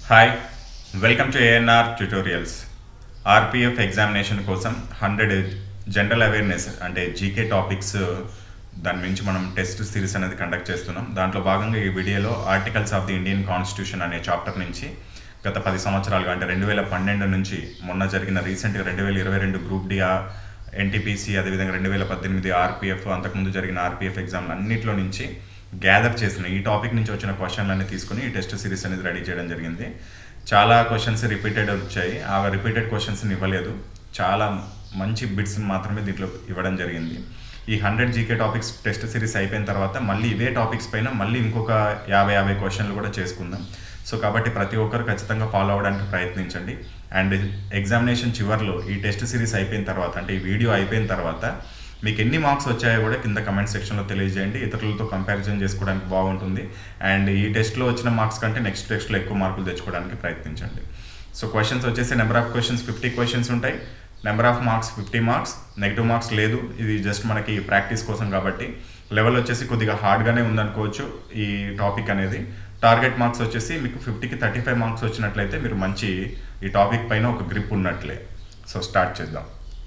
Hi welcome to ANR tutorials. RPF examination కోసం 100 general awareness అంటే GK topics దాని నుంచి మనం టెస్ట్ సిరీస్ అనేది కండక్ట్ చేస్తున్నాం. దాంట్లో భాగంగా ఈ వీడియోలో articles of the Indian constitution అనే చాప్టర్ నుంచి గత 10 సంవత్సరాలుగా అంటే 2012 నుంచి మొన్న జరిగిన రీసెంట్గా 2022 గ్రూప్ డి ఎన్టీపీసీ అదేవిధంగా 2018 ఆర్పిఎఫ్ అంతకుముందు జరిగిన ఆర్పిఎఫ్ ఎగ్జామ్లు అన్నింటిలో నుంచి గ్యాదర్ చేసిన ఈ టాపిక్ నుంచి వచ్చిన క్వశ్చన్లన్నీ తీసుకుని ఈ టెస్ట్ సిరీస్ అనేది రెడీ చేయడం జరిగింది. చాలా క్వశ్చన్స్ రిపీటెడ్ వచ్చాయి. ఆ రిపీటెడ్ క్వశ్చన్స్ని ఇవ్వలేదు, చాలా మంచి బిట్స్ మాత్రమే దీంట్లో ఇవ్వడం జరిగింది. ఈ 100 జీకే టాపిక్స్ టెస్ట్ సిరీస్ అయిపోయిన తర్వాత మళ్ళీ ఇవే టాపిక్స్ పైన మళ్ళీ ఇంకొక 50 క్వశ్చన్లు కూడా చేసుకుందాం. సో కాబట్టి ప్రతి ఒక్కరు ఖచ్చితంగా ఫాలో అవ్వడానికి ప్రయత్నించండి. అండ్ ఎగ్జామినేషన్ చివరిలో ఈ టెస్ట్ సిరీస్ అయిపోయిన తర్వాత అంటే ఈ వీడియో అయిపోయిన తర్వాత మీకు ఎన్ని మార్క్స్ వచ్చాయో కూడా కింద కమెంట్ సెక్షన్లో తెలియజేయండి. ఇతరులతో కంపారిజన్ చేసుకోవడానికి బాగుంటుంది. అండ్ ఈ టెస్ట్లో వచ్చిన మార్క్స్ కంటే నెక్స్ట్ టెస్ట్లో ఎక్కువ మార్కులు తెచ్చుకోవడానికి ప్రయత్నించండి. సో క్వశ్చన్స్ వచ్చేసి నెంబర్ ఆఫ్ క్వశ్చన్స్ 50 క్వశ్చన్స్ ఉంటాయి. Number of marks 50 marks, negative marks లేదు. ఇది జస్ట్ మనకి ప్రాక్టీస్ కోసం కాబట్టి లెవెల్ వచ్చేసి కొద్దిగా హార్డ్గానే ఉందనుకోవచ్చు ఈ టాపిక్ అనేది. టార్గెట్ మార్క్స్ వచ్చేసి మీకు 50కి 35 మార్క్స్ వచ్చినట్లయితే మీరు మంచి ఈ టాపిక్ పైన ఒక గ్రిప్ ఉన్నట్లే. సో స్టార్ట్ చేద్దాం.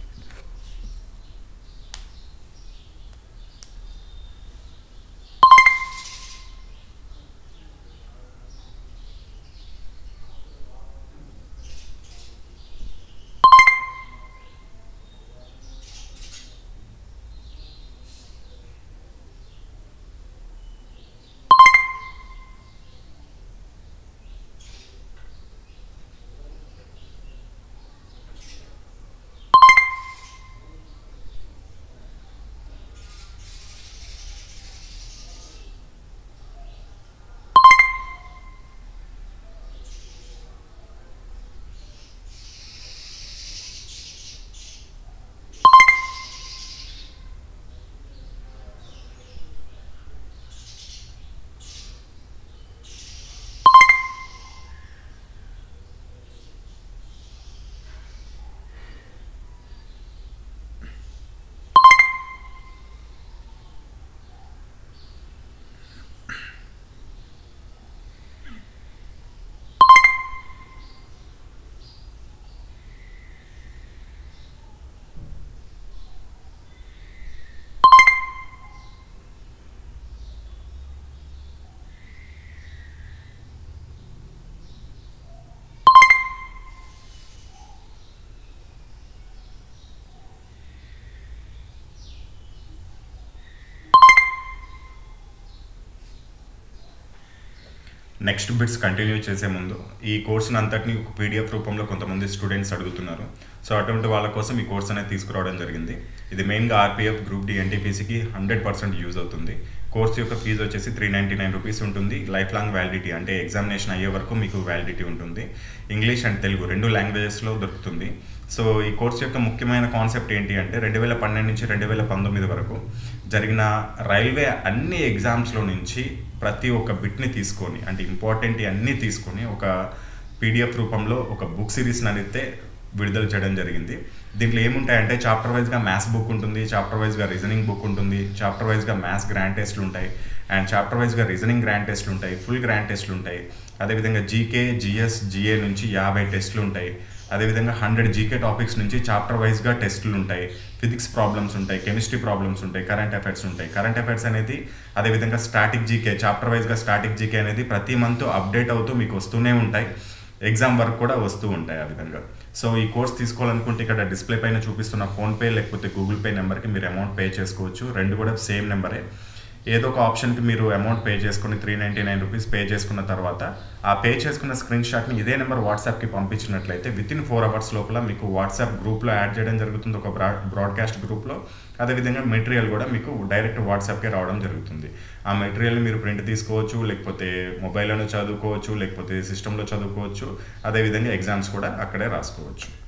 నెక్స్ట్ బిట్స్ కంటిన్యూ చేసే ముందు ఈ కోర్సుని అంతటిని ఒక పీడిఎఫ్ రూపంలో కొంతమంది స్టూడెంట్స్ అడుగుతున్నారు. సో అటువంటి వాళ్ళ కోసం ఈ కోర్స్ అనేది తీసుకురావడం జరిగింది. ఇది మెయిన్గా ఆర్పిఎఫ్ గ్రూప్ డి ఎన్టీపీసీకి 100% యూజ్ అవుతుంది. కోర్స్ యొక్క ఫీజు వచ్చేసి 399 రూపీస్ ఉంటుంది. లైఫ్ లాంగ్ వ్యాలిడిటీ అంటే ఎగ్జామినేషన్ అయ్యే వరకు మీకు వ్యాలిడిటీ ఉంటుంది. ఇంగ్లీష్ అండ్ తెలుగు 2 లాంగ్వేజెస్లో దొరుకుతుంది. సో ఈ కోర్స్ యొక్క ముఖ్యమైన కాన్సెప్ట్ ఏంటి అంటే 2012 నుంచి 2019 వరకు జరిగిన రైల్వే అన్ని ఎగ్జామ్స్లో నుంచి ప్రతి ఒక్క బిట్ని తీసుకొని అంటే ఇంపార్టెంట్ అన్నీ తీసుకొని ఒక పీడిఎఫ్ రూపంలో ఒక బుక్ సిరీస్ని అయితే విడుదల చేయడం జరిగింది. దీంట్లో ఏముంటాయంటే చాప్టర్ వైజ్గా మ్యాథ్స్ బుక్ ఉంటుంది, చాప్టర్ వైజ్గా రీజనింగ్ బుక్ ఉంటుంది, చాప్టర్ వైజ్గా మ్యాథ్స్ గ్రాండ్ టెస్ట్లు ఉంటాయి, అండ్ చాప్టర్ వైజ్గా రీజనింగ్ గ్రాండ్ టెస్ట్లు ఉంటాయి, ఫుల్ గ్రాండ్ టెస్ట్లు ఉంటాయి. అదేవిధంగా జీకే, జిఎస్, జిఏ నుంచి 50 టెస్ట్లు ఉంటాయి. అదేవిధంగా 100 జీకే టాపిక్స్ నుంచి చాప్టర్ వైజ్గా టెస్టులు ఉంటాయి, ఫిజిక్స్ ప్రాబ్లమ్స్ ఉంటాయి, కెమిస్ట్రీ ప్రాబ్లమ్స్ ఉంటాయి, కరెంట్ అఫైర్స్ ఉంటాయి. కరెంట్ అఫైర్స్ అనేది అదేవిధంగా స్టాటిక్ జీకే, చాప్టర్ వైజ్గా స్టాటిక్ జీకే అనేది ప్రతి మంత్ అప్డేట్ అవుతూ మీకు వస్తూనే ఉంటాయి. ఎగ్జామ్ వర్క్ కూడా వస్తూ ఉంటాయి ఆ విధంగా. సో ఈ కోర్స్ తీసుకోవాలనుకుంటే ఇక్కడ డిస్ప్లే పైన చూపిస్తున్న ఫోన్పే లేకపోతే గూగుల్ పే నెంబర్కి మీరు అమౌంట్ పే చేసుకోవచ్చు. 2 కూడా సేమ్ నెంబరే. ఏదో ఒక ఆప్షన్కి మీరు అమౌంట్ పే చేసుకుని 399 రూపీస్ పే చేసుకున్న తర్వాత ఆ పే చేసుకున్న స్క్రీన్ షాట్ని ఇదే నెంబర్ వాట్సాప్కి పంపించినట్లయితే వితిన్ 4 అవర్స్ లోపల మీకు వాట్సాప్ గ్రూప్లో యాడ్ చేయడం జరుగుతుంది, ఒక బ్రాడ్కాస్ట్ గ్రూప్లో. అదేవిధంగా మెటీరియల్ కూడా మీకు డైరెక్ట్ వాట్సాప్కే రావడం జరుగుతుంది. ఆ మెటీరియల్ని మీరు ప్రింట్ తీసుకోవచ్చు, లేకపోతే మొబైల్లోనే చదువుకోవచ్చు, లేకపోతే సిస్టంలో చదువుకోవచ్చు. అదేవిధంగా ఎగ్జామ్స్ కూడా అక్కడే రాసుకోవచ్చు.